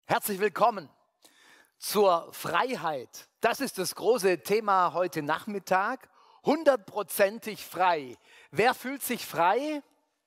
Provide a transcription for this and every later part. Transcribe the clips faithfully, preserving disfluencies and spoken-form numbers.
Herzlich willkommen zur Freiheit. Das ist das große Thema heute Nachmittag. Hundertprozentig frei. Wer fühlt sich frei?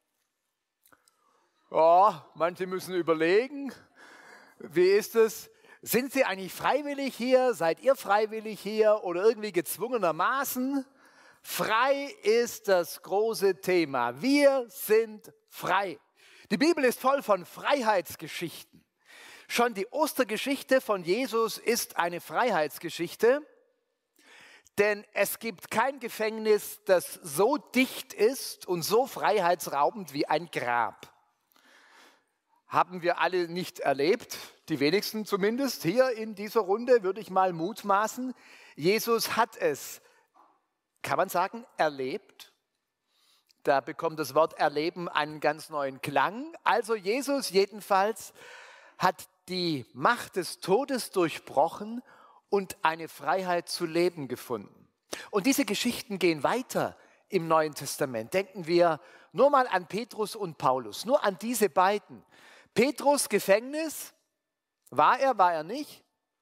Ja, manche müssen überlegen. Wie ist es? Sind Sie eigentlich freiwillig hier? Seid ihr freiwillig hier oder irgendwie gezwungenermaßen? Frei ist das große Thema. Wir sind frei. Die Bibel ist voll von Freiheitsgeschichten. Schon die Ostergeschichte von Jesus ist eine Freiheitsgeschichte, denn es gibt kein Gefängnis, das so dicht ist und so freiheitsraubend wie ein Grab. Haben wir alle nicht erlebt, die wenigsten zumindest. Hier in dieser Runde würde ich mal mutmaßen, Jesus hat es, kann man sagen, erlebt. Da bekommt das Wort erleben einen ganz neuen Klang. Also Jesus jedenfalls hat die Macht des Todes durchbrochen und eine Freiheit zu leben gefunden. Und diese Geschichten gehen weiter im Neuen Testament. Denken wir nur mal an Petrus und Paulus, nur an diese beiden. Petrus Gefängnis, war er, war er nicht?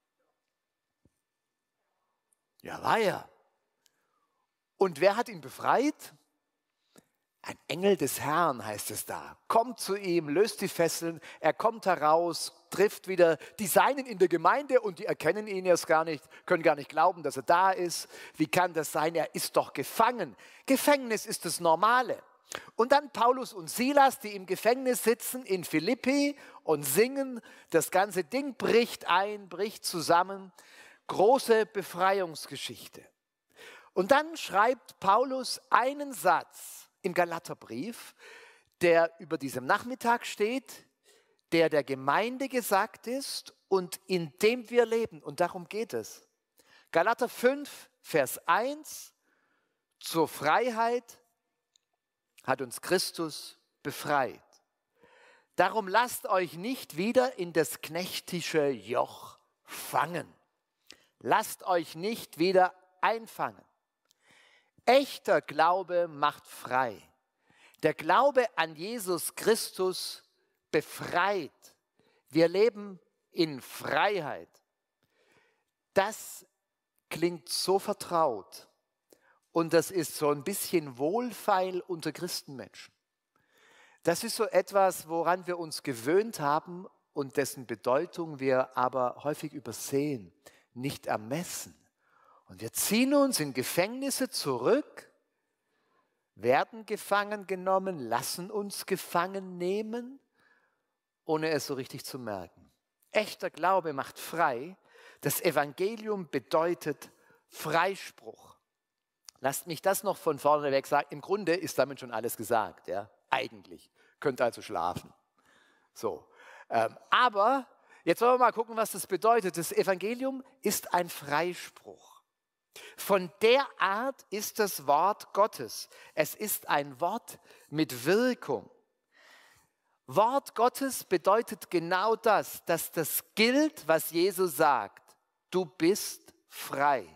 Ja, war er. Und wer hat ihn befreit? Ein Engel des Herrn heißt es da. Kommt zu ihm, löst die Fesseln, er kommt heraus, trifft wieder die Seinen in der Gemeinde und die erkennen ihn erst gar nicht, können gar nicht glauben, dass er da ist. Wie kann das sein? Er ist doch gefangen. Gefängnis ist das Normale. Und dann Paulus und Silas, die im Gefängnis sitzen in Philippi und singen. Das ganze Ding bricht ein, bricht zusammen. Große Befreiungsgeschichte. Und dann schreibt Paulus einen Satz im Galaterbrief, der über diesem Nachmittag steht, der der Gemeinde gesagt ist und in dem wir leben. Und darum geht es. Galater fünf, Vers eins, zur Freiheit hat uns Christus befreit. Darum lasst euch nicht wieder in das knechtische Joch fangen. Lasst euch nicht wieder einfangen. Echter Glaube macht frei. Der Glaube an Jesus Christus befreit. Wir leben in Freiheit. Das klingt so vertraut und das ist so ein bisschen wohlfeil unter Christenmenschen. Das ist so etwas, woran wir uns gewöhnt haben und dessen Bedeutung wir aber häufig übersehen, nicht ermessen. Und wir ziehen uns in Gefängnisse zurück, werden gefangen genommen, lassen uns gefangen nehmen, ohne es so richtig zu merken. Echter Glaube macht frei. Das Evangelium bedeutet Freispruch. Lasst mich das noch von vorne weg sagen. Im Grunde ist damit schon alles gesagt, ja, eigentlich. Könnt also schlafen. So. Ähm, aber jetzt wollen wir mal gucken, was das bedeutet. Das Evangelium ist ein Freispruch. Von der Art ist das Wort Gottes. Es ist ein Wort mit Wirkung. Wort Gottes bedeutet genau das, dass das gilt, was Jesus sagt. Du bist frei.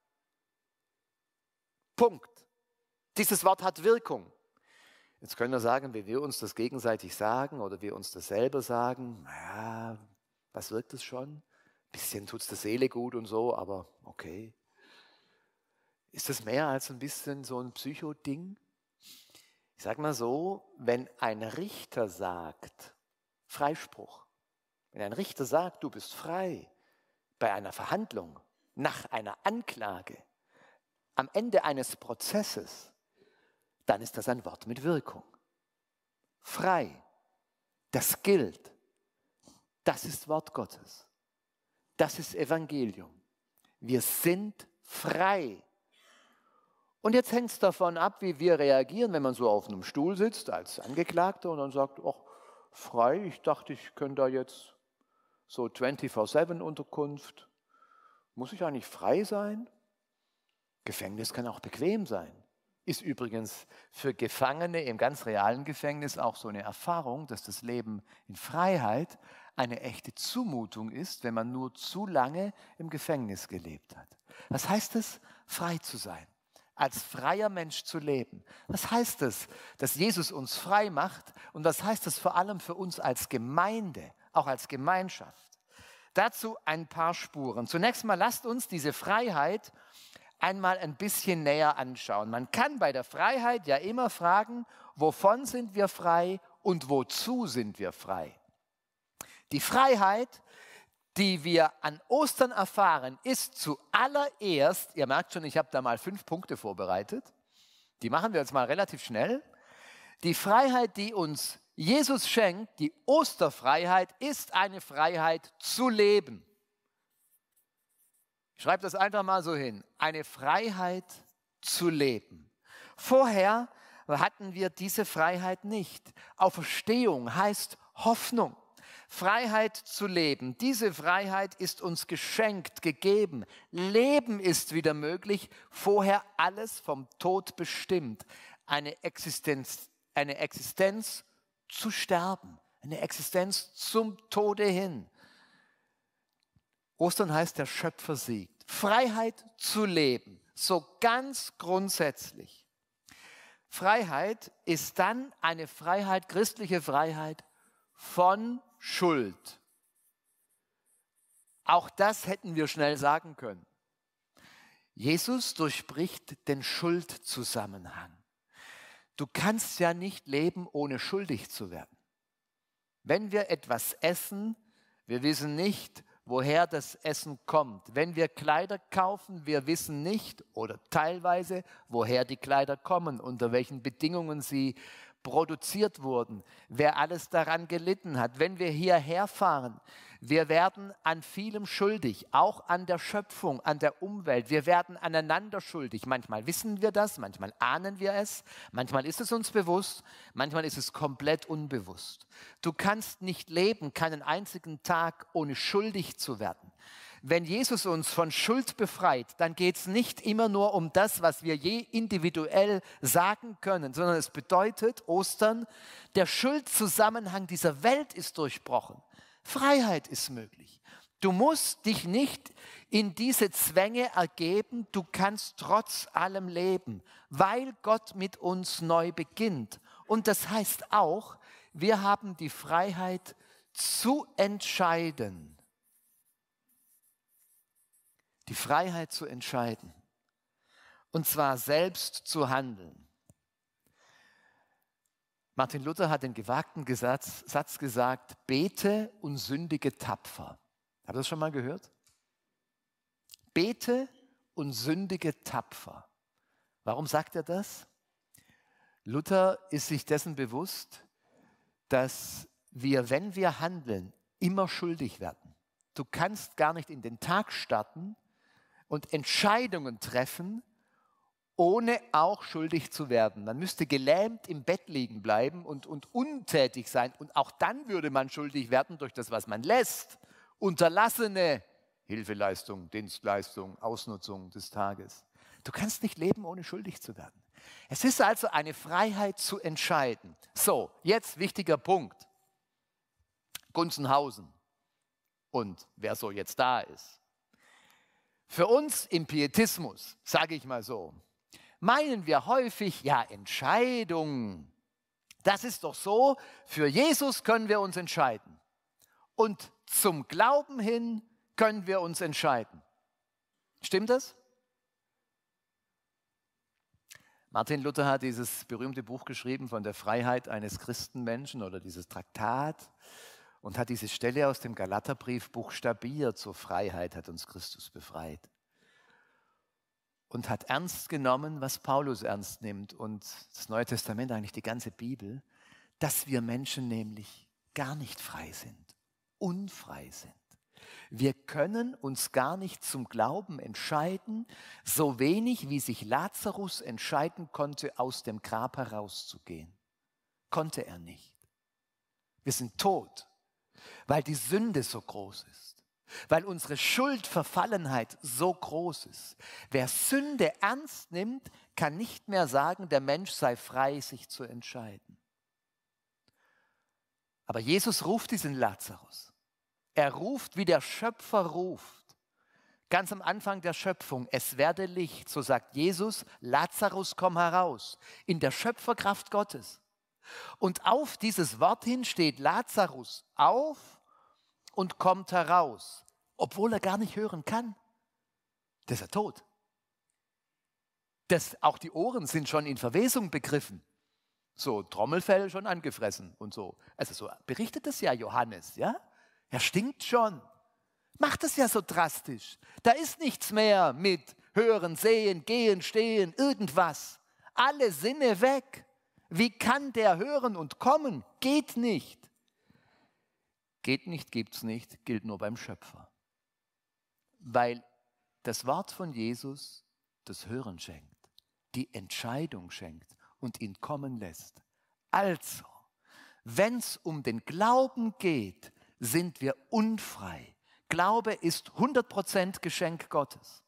Punkt. Dieses Wort hat Wirkung. Jetzt können wir sagen, wenn wir uns das gegenseitig sagen oder wir uns das selber sagen, naja, was wirkt es schon? Ein bisschen tut es der Seele gut und so, aber okay. Ist das mehr als ein bisschen so ein Psycho-Ding? Ich sage mal so, wenn ein Richter sagt, Freispruch, wenn ein Richter sagt, du bist frei, bei einer Verhandlung, nach einer Anklage, am Ende eines Prozesses, dann ist das ein Wort mit Wirkung. Frei, das gilt, das ist Wort Gottes, das ist Evangelium. Wir sind frei. Und jetzt hängt es davon ab, wie wir reagieren, wenn man so auf einem Stuhl sitzt als Angeklagter und dann sagt, ach, frei, ich dachte, ich könnte da jetzt so vierundzwanzig sieben Unterkunft. Muss ich eigentlich frei sein? Gefängnis kann auch bequem sein. Ist übrigens für Gefangene im ganz realen Gefängnis auch so eine Erfahrung, dass das Leben in Freiheit eine echte Zumutung ist, wenn man nur zu lange im Gefängnis gelebt hat. Was heißt es, frei zu sein? Als freier Mensch zu leben. Was heißt es, dass Jesus uns frei macht? Und was heißt es vor allem für uns als Gemeinde, auch als Gemeinschaft? Dazu ein paar Spuren. Zunächst mal lasst uns diese Freiheit einmal ein bisschen näher anschauen. Man kann bei der Freiheit ja immer fragen, wovon sind wir frei und wozu sind wir frei? Die Freiheit, die wir an Ostern erfahren, ist zuallererst, ihr merkt schon, ich habe da mal fünf Punkte vorbereitet, die machen wir jetzt mal relativ schnell. Die Freiheit, die uns Jesus schenkt, die Osterfreiheit, ist eine Freiheit zu leben. Ich schreibe das einfach mal so hin. Eine Freiheit zu leben. Vorher hatten wir diese Freiheit nicht. Auferstehung heißt Hoffnung. Freiheit zu leben. Diese Freiheit ist uns geschenkt, gegeben. Leben ist wieder möglich. Vorher alles vom Tod bestimmt. Eine Existenz, eine Existenz zu sterben. Eine Existenz zum Tode hin. Ostern heißt, der Schöpfer siegt. Freiheit zu leben, so ganz grundsätzlich. Freiheit ist dann eine Freiheit, christliche Freiheit von Schuld. Auch das hätten wir schnell sagen können. Jesus durchbricht den Schuldzusammenhang. Du kannst ja nicht leben, ohne schuldig zu werden. Wenn wir etwas essen, wir wissen nicht, woher das Essen kommt. Wenn wir Kleider kaufen, wir wissen nicht oder teilweise, woher die Kleider kommen, unter welchen Bedingungen sie produziert wurden, wer alles daran gelitten hat. Wenn wir hierher fahren, wir werden an vielem schuldig, auch an der Schöpfung, an der Umwelt. Wir werden aneinander schuldig. Manchmal wissen wir das, manchmal ahnen wir es, manchmal ist es uns bewusst, manchmal ist es komplett unbewusst. Du kannst nicht leben, keinen einzigen Tag, ohne schuldig zu werden. Wenn Jesus uns von Schuld befreit, dann geht es nicht immer nur um das, was wir je individuell sagen können, sondern es bedeutet, Ostern, der Schuldzusammenhang dieser Welt ist durchbrochen. Freiheit ist möglich. Du musst dich nicht in diese Zwänge ergeben, du kannst trotz allem leben, weil Gott mit uns neu beginnt. Und das heißt auch, wir haben die Freiheit zu entscheiden. Die Freiheit zu entscheiden. Und zwar selbst zu handeln. Martin Luther hat den gewagten Gesatz, Satz gesagt, bete und sündige tapfer. Habt ihr das schon mal gehört? Bete und sündige tapfer. Warum sagt er das? Luther ist sich dessen bewusst, dass wir, wenn wir handeln, immer schuldig werden. Du kannst gar nicht in den Tag starten und Entscheidungen treffen, ohne auch schuldig zu werden. Man müsste gelähmt im Bett liegen bleiben und, und untätig sein. Und auch dann würde man schuldig werden durch das, was man lässt. Unterlassene Hilfeleistung, Dienstleistung, Ausnutzung des Tages. Du kannst nicht leben, ohne schuldig zu werden. Es ist also eine Freiheit zu entscheiden. So, jetzt wichtiger Punkt. Gunzenhausen und wer so jetzt da ist. Für uns im Pietismus, sage ich mal so, meinen wir häufig, ja, Entscheidung, das ist doch so, für Jesus können wir uns entscheiden. Und zum Glauben hin können wir uns entscheiden. Stimmt das? Martin Luther hat dieses berühmte Buch geschrieben von der Freiheit eines Christenmenschen oder dieses Traktat und hat diese Stelle aus dem Galaterbrief buchstabiert, zur Freiheit hat uns Christus befreit. Und hat ernst genommen, was Paulus ernst nimmt und das Neue Testament, eigentlich die ganze Bibel, dass wir Menschen nämlich gar nicht frei sind, unfrei sind. Wir können uns gar nicht zum Glauben entscheiden, so wenig wie sich Lazarus entscheiden konnte, aus dem Grab herauszugehen. Konnte er nicht. Wir sind tot, weil die Sünde so groß ist, weil unsere Schuldverfallenheit so groß ist. Wer Sünde ernst nimmt, kann nicht mehr sagen, der Mensch sei frei, sich zu entscheiden. Aber Jesus ruft diesen Lazarus. Er ruft, wie der Schöpfer ruft. Ganz am Anfang der Schöpfung, es werde Licht, so sagt Jesus, Lazarus, komm heraus, in der Schöpferkraft Gottes. Und auf dieses Wort hin steht Lazarus auf und kommt heraus. obwohl er gar nicht hören kann. Das ist er tot. Das, auch die Ohren sind schon in Verwesung begriffen. So Trommelfell schon angefressen und so. Also so berichtet es ja Johannes, ja? Er stinkt schon. Macht es ja so drastisch. Da ist nichts mehr mit Hören, Sehen, Gehen, Stehen, irgendwas. Alle Sinne weg. Wie kann der hören und kommen? Geht nicht. Geht nicht, gibt's nicht, gilt nur beim Schöpfer. Weil das Wort von Jesus das Hören schenkt, die Entscheidung schenkt und ihn kommen lässt. Also, wenn es um den Glauben geht, sind wir unfrei. Glaube ist hundert Prozent Geschenk Gottes.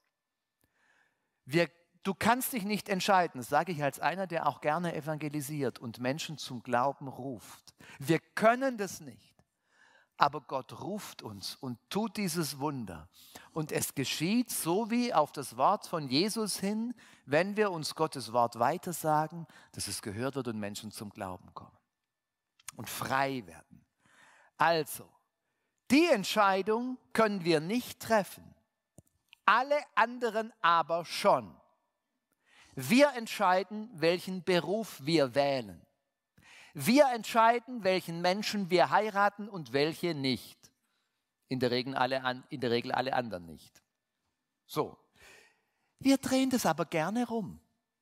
Wir, du kannst dich nicht entscheiden, das sage ich als einer, der auch gerne evangelisiert und Menschen zum Glauben ruft. Wir können das nicht, aber Gott ruft uns und tut dieses Wunder. Und es geschieht so wie auf das Wort von Jesus hin, wenn wir uns Gottes Wort weitersagen, dass es gehört wird und Menschen zum Glauben kommen und frei werden. Also, die Entscheidung können wir nicht treffen, alle anderen aber schon. Wir entscheiden, welchen Beruf wir wählen. Wir entscheiden, welchen Menschen wir heiraten und welche nicht. In der Regel alle, in der Regel alle anderen nicht. So, wir drehen das aber gerne rum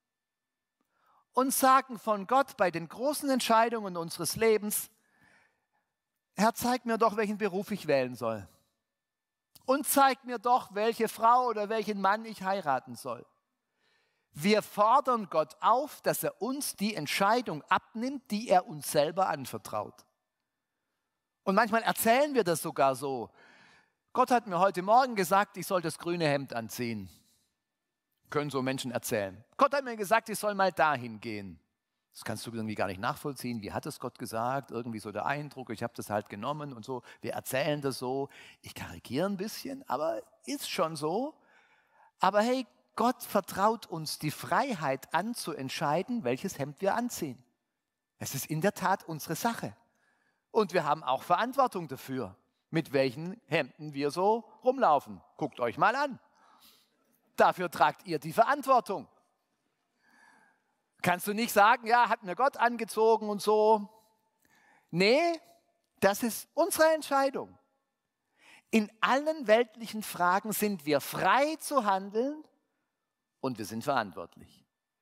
und sagen von Gott bei den großen Entscheidungen unseres Lebens, Herr, zeig mir doch, welchen Beruf ich wählen soll. Und zeig mir doch, welche Frau oder welchen Mann ich heiraten soll. Wir fordern Gott auf, dass er uns die Entscheidung abnimmt, die er uns selber anvertraut. Und manchmal erzählen wir das sogar so. Gott hat mir heute Morgen gesagt, ich soll das grüne Hemd anziehen. Können so Menschen erzählen. Gott hat mir gesagt, ich soll mal dahin gehen. Das kannst du irgendwie gar nicht nachvollziehen. Wie hat es Gott gesagt? Irgendwie so der Eindruck, ich habe das halt genommen und so. Wir erzählen das so. Ich karikiere ein bisschen, aber ist schon so. Aber hey, Gott vertraut uns die Freiheit an, zu entscheiden, welches Hemd wir anziehen. Es ist in der Tat unsere Sache. Und wir haben auch Verantwortung dafür, mit welchen Hemden wir so rumlaufen. Guckt euch mal an. Dafür tragt ihr die Verantwortung. Kannst du nicht sagen, ja, hat mir Gott angezogen und so. Nee, das ist unsere Entscheidung. In allen weltlichen Fragen sind wir frei zu handeln und wir sind verantwortlich.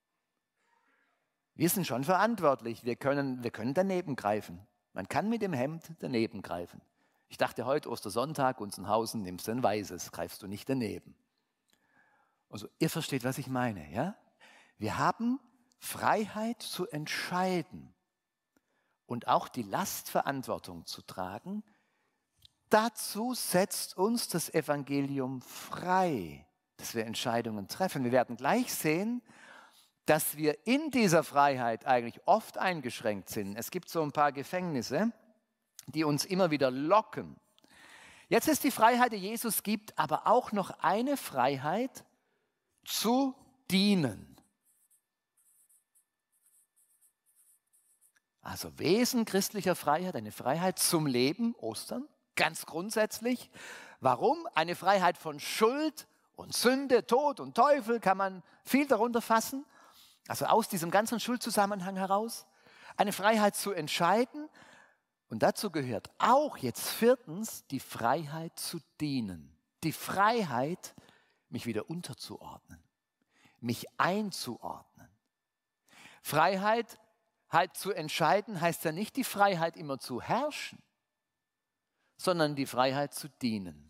Wir sind schon verantwortlich. Wir können, wir können daneben greifen. Man kann mit dem Hemd daneben greifen. Ich dachte heute Ostersonntag, Gunzenhausen, nimmst du ein weißes, greifst du nicht daneben. Also ihr versteht, was ich meine, ja? Wir haben Freiheit zu entscheiden und auch die Lastverantwortung zu tragen. Dazu setzt uns das Evangelium frei, dass wir Entscheidungen treffen. Wir werden gleich sehen, dass wir in dieser Freiheit eigentlich oft eingeschränkt sind. Es gibt so ein paar Gefängnisse, die uns immer wieder locken. Jetzt ist die Freiheit, die Jesus gibt, aber auch noch eine Freiheit zu dienen. Also Wesen christlicher Freiheit, eine Freiheit zum Leben, Ostern, ganz grundsätzlich. Warum? Eine Freiheit von Schuld und Sünde, Tod und Teufel, kann man viel darunter fassen. Also aus diesem ganzen Schuldzusammenhang heraus. Eine Freiheit zu entscheiden. Und dazu gehört auch jetzt viertens die Freiheit zu dienen. Die Freiheit, mich wieder unterzuordnen, mich einzuordnen. Freiheit halt zu entscheiden heißt ja nicht die Freiheit immer zu herrschen, sondern die Freiheit zu dienen.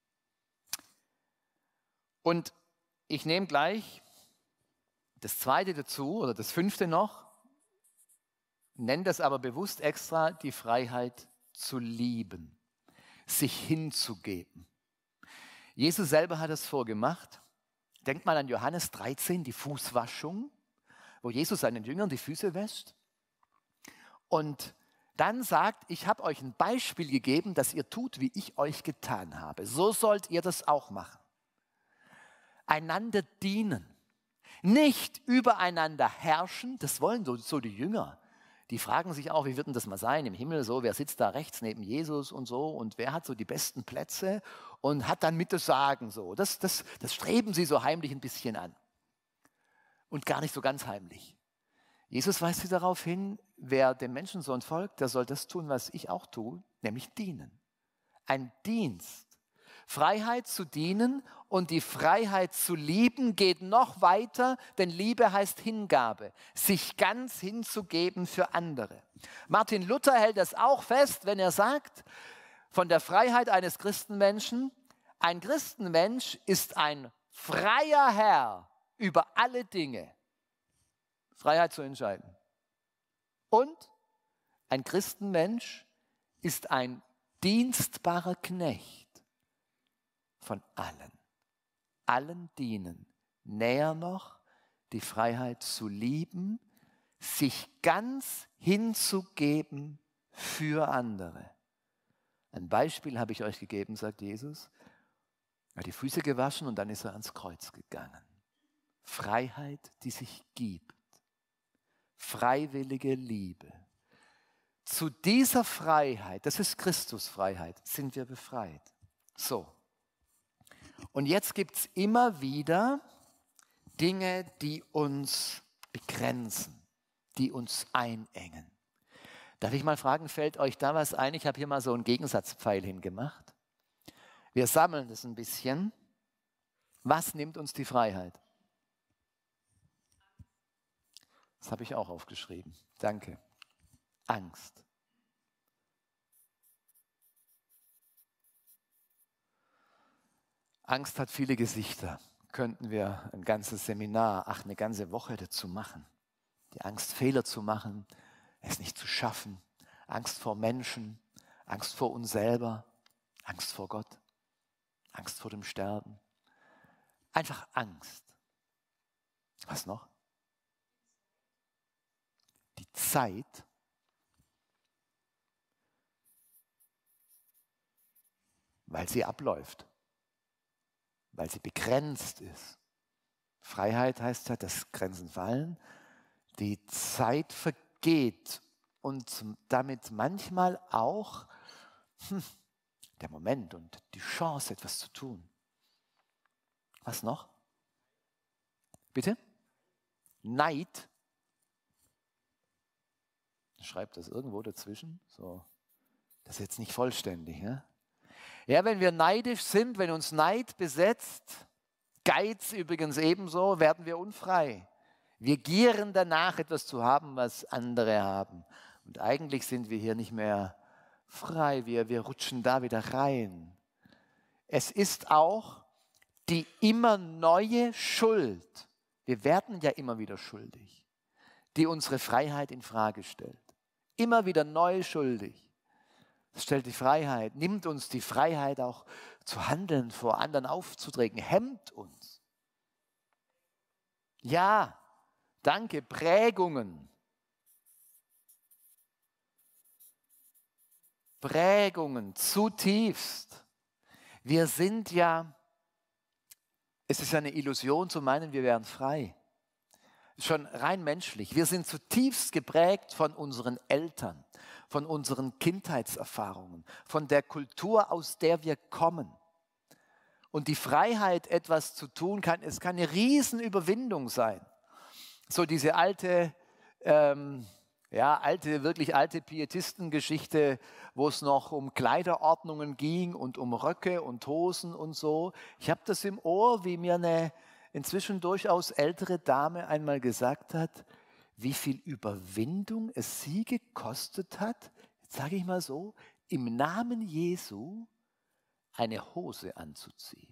Und ich nehme gleich das zweite dazu oder das fünfte noch, nenne das aber bewusst extra die Freiheit zu lieben, sich hinzugeben. Jesus selber hat es vorgemacht. Denkt mal an Johannes dreizehn, die Fußwaschung, wo Jesus seinen Jüngern die Füße wäscht. Und dann sagt, ich habe euch ein Beispiel gegeben, dass ihr tut, wie ich euch getan habe. So sollt ihr das auch machen. Einander dienen. Nicht übereinander herrschen, das wollen so, so die Jünger. Die fragen sich auch, wie wird denn das mal sein im Himmel, so, wer sitzt da rechts neben Jesus und so und wer hat so die besten Plätze und hat dann mit das Sagen so. Das, das, das streben sie so heimlich ein bisschen an und gar nicht so ganz heimlich. Jesus weist sie darauf hin, wer dem Menschensohn folgt, der soll das tun, was ich auch tue, nämlich dienen. Ein Dienst. Freiheit zu dienen und die Freiheit zu lieben geht noch weiter, denn Liebe heißt Hingabe, sich ganz hinzugeben für andere. Martin Luther hält das auch fest, wenn er sagt, von der Freiheit eines Christenmenschen, ein Christenmensch ist ein freier Herr über alle Dinge. Freiheit zu entscheiden. Und ein Christenmensch ist ein dienstbarer Knecht von allen. Allen dienen. Näher noch die Freiheit zu lieben, sich ganz hinzugeben für andere. Ein Beispiel habe ich euch gegeben, sagt Jesus. Er hat die Füße gewaschen und dann ist er ans Kreuz gegangen. Freiheit, die sich gibt. Freiwillige Liebe. Zu dieser Freiheit, das ist Christusfreiheit, sind wir befreit. So. Und jetzt gibt es immer wieder Dinge, die uns begrenzen, die uns einengen. Darf ich mal fragen, fällt euch da was ein? Ich habe hier mal so einen Gegensatzpfeil hingemacht. Wir sammeln das ein bisschen. Was nimmt uns die Freiheit? Das habe ich auch aufgeschrieben. Danke. Angst. Angst hat viele Gesichter. Könnten wir ein ganzes Seminar, ach, eine ganze Woche dazu machen. Die Angst, Fehler zu machen, es nicht zu schaffen. Angst vor Menschen, Angst vor uns selber, Angst vor Gott, Angst vor dem Sterben. Einfach Angst. Was noch? Die Zeit. Weil sie abläuft. Weil sie begrenzt ist. Freiheit heißt ja, dass Grenzen fallen. Die Zeit vergeht und damit manchmal auch hm, der Moment und die Chance, etwas zu tun. Was noch? Bitte? Neid. Schreibt das irgendwo dazwischen. So. Das ist jetzt nicht vollständig. Ja? Ja, wenn wir neidisch sind, wenn uns Neid besetzt, Geiz übrigens ebenso, werden wir unfrei. Wir gieren danach, etwas zu haben, was andere haben. Und eigentlich sind wir hier nicht mehr frei, wir, wir rutschen da wieder rein. Es ist auch die immer neue Schuld, wir werden ja immer wieder schuldig, die unsere Freiheit in Frage stellt. Immer wieder neu schuldig. Das stellt die Freiheit, nimmt uns die Freiheit auch zu handeln, vor anderen aufzutreten, hemmt uns. Ja, danke, Prägungen. Prägungen, zutiefst. Wir sind ja, es ist eine Illusion zu meinen, wir wären frei. Schon rein menschlich. Wir sind zutiefst geprägt von unseren Eltern, von unseren Kindheitserfahrungen, von der Kultur, aus der wir kommen. Und die Freiheit, etwas zu tun, kann, es kann eine Riesenüberwindung sein. So diese alte, ähm, ja, alte, wirklich alte Pietistengeschichte, wo es noch um Kleiderordnungen ging und um Röcke und Hosen und so. Ich habe das im Ohr, wie mir eine inzwischen durchaus ältere Dame einmal gesagt hat, wie viel Überwindung es sie gekostet hat, jetzt sage ich mal so, im Namen Jesu eine Hose anzuziehen.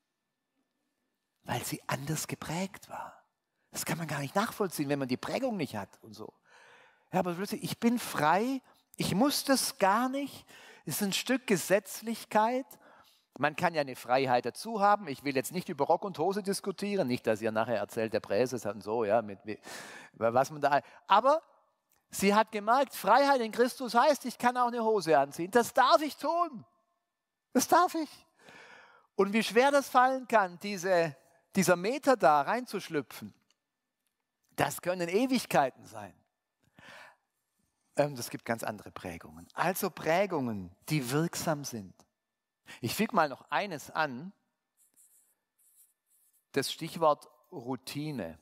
Weil sie anders geprägt war. Das kann man gar nicht nachvollziehen, wenn man die Prägung nicht hat und so. Ja, aber plötzlich, ich bin frei, ich muss das gar nicht. Es ist ein Stück Gesetzlichkeit. Man kann ja eine Freiheit dazu haben. Ich will jetzt nicht über Rock und Hose diskutieren, nicht, dass ihr nachher erzählt, der Präses hat und so, ja, mit, mit, was man da. Aber sie hat gemerkt, Freiheit in Christus heißt, ich kann auch eine Hose anziehen. Das darf ich tun. Das darf ich. Und wie schwer das fallen kann, diese, dieser Meter da reinzuschlüpfen, das können Ewigkeiten sein. Ähm, es gibt ganz andere Prägungen. Also Prägungen, die wirksam sind. Ich füge mal noch eines an, das Stichwort Routine.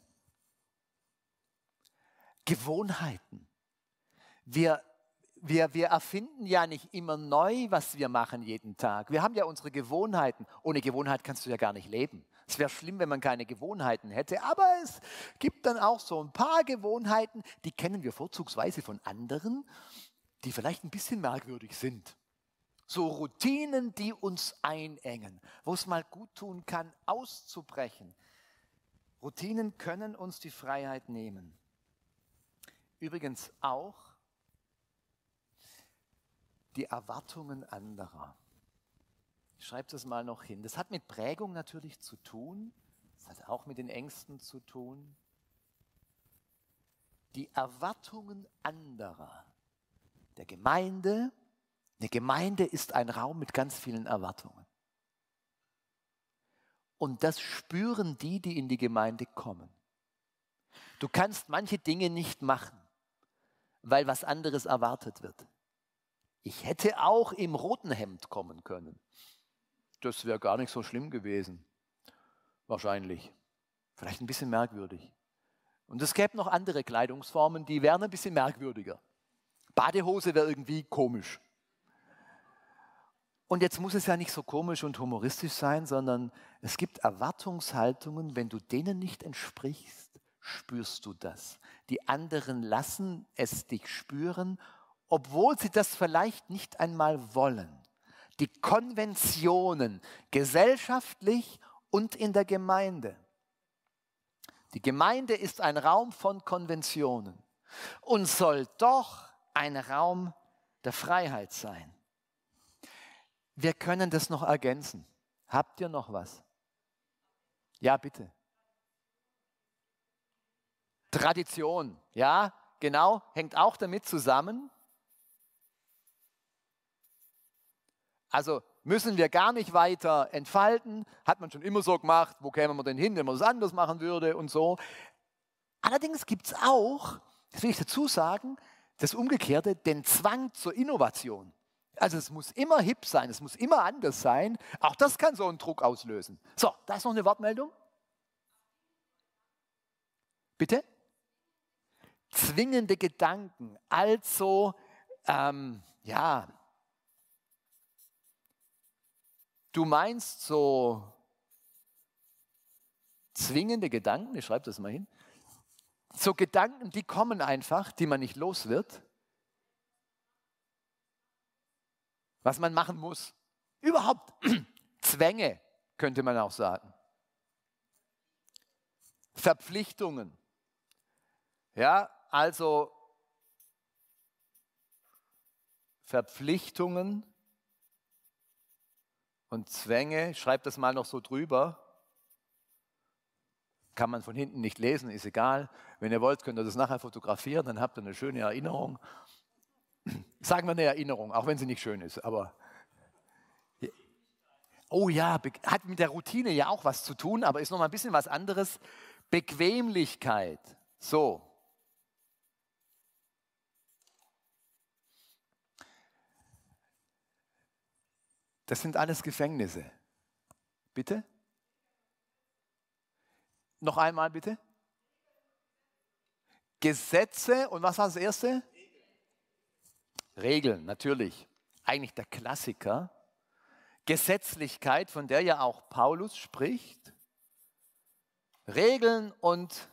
Gewohnheiten. Wir, wir, wir erfinden ja nicht immer neu, was wir machen jeden Tag. Wir haben ja unsere Gewohnheiten. Ohne Gewohnheit kannst du ja gar nicht leben. Es wäre schlimm, wenn man keine Gewohnheiten hätte, aber es gibt dann auch so ein paar Gewohnheiten, die kennen wir vorzugsweise von anderen, die vielleicht ein bisschen merkwürdig sind. So Routinen, die uns einengen, wo es mal gut tun kann, auszubrechen. Routinen können uns die Freiheit nehmen. Übrigens auch die Erwartungen anderer. Ich schreibe das mal noch hin. Das hat mit Prägung natürlich zu tun. Das hat auch mit den Ängsten zu tun. Die Erwartungen anderer. Der Gemeinde. Eine Gemeinde ist ein Raum mit ganz vielen Erwartungen. Und das spüren die, die in die Gemeinde kommen. Du kannst manche Dinge nicht machen, weil was anderes erwartet wird. Ich hätte auch im roten Hemd kommen können. Das wäre gar nicht so schlimm gewesen. Wahrscheinlich. Vielleicht ein bisschen merkwürdig. Und es gäbe noch andere Kleidungsformen, die wären ein bisschen merkwürdiger. Badehose wäre irgendwie komisch. Und jetzt muss es ja nicht so komisch und humoristisch sein, sondern es gibt Erwartungshaltungen, wenn du denen nicht entsprichst, spürst du das. Die anderen lassen es dich spüren, obwohl sie das vielleicht nicht einmal wollen. Die Konventionen, gesellschaftlich und in der Gemeinde. Die Gemeinde ist ein Raum von Konventionen und soll doch ein Raum der Freiheit sein. Wir können das noch ergänzen. Habt ihr noch was? Ja, bitte. Tradition, ja, genau, hängt auch damit zusammen. Also müssen wir gar nicht weiter entfalten, hat man schon immer so gemacht, wo käme man denn hin, wenn man es anders machen würde und so. Allerdings gibt es auch, das will ich dazu sagen, das Umgekehrte, den Zwang zur Innovation. Also es muss immer hip sein, es muss immer anders sein. Auch das kann so einen Druck auslösen. So, da ist noch eine Wortmeldung. Bitte? Zwingende Gedanken, also, ähm, ja, du meinst so zwingende Gedanken, ich schreibe das mal hin, so Gedanken, die kommen einfach, die man nicht los wird, was man machen muss. Überhaupt Zwänge, könnte man auch sagen. Verpflichtungen. Ja, also Verpflichtungen und Zwänge, ich schreibe das mal noch so drüber. Kann man von hinten nicht lesen, ist egal. Wenn ihr wollt, könnt ihr das nachher fotografieren, dann habt ihr eine schöne Erinnerung. Sagen wir eine Erinnerung, auch wenn sie nicht schön ist. Aber oh ja, hat mit der Routine ja auch was zu tun, aber ist noch mal ein bisschen was anderes. Bequemlichkeit. So. Das sind alles Gefängnisse. Bitte? Noch einmal bitte. Gesetze und was war das erste? Regeln, natürlich. Eigentlich der Klassiker. Gesetzlichkeit, von der ja auch Paulus spricht. Regeln und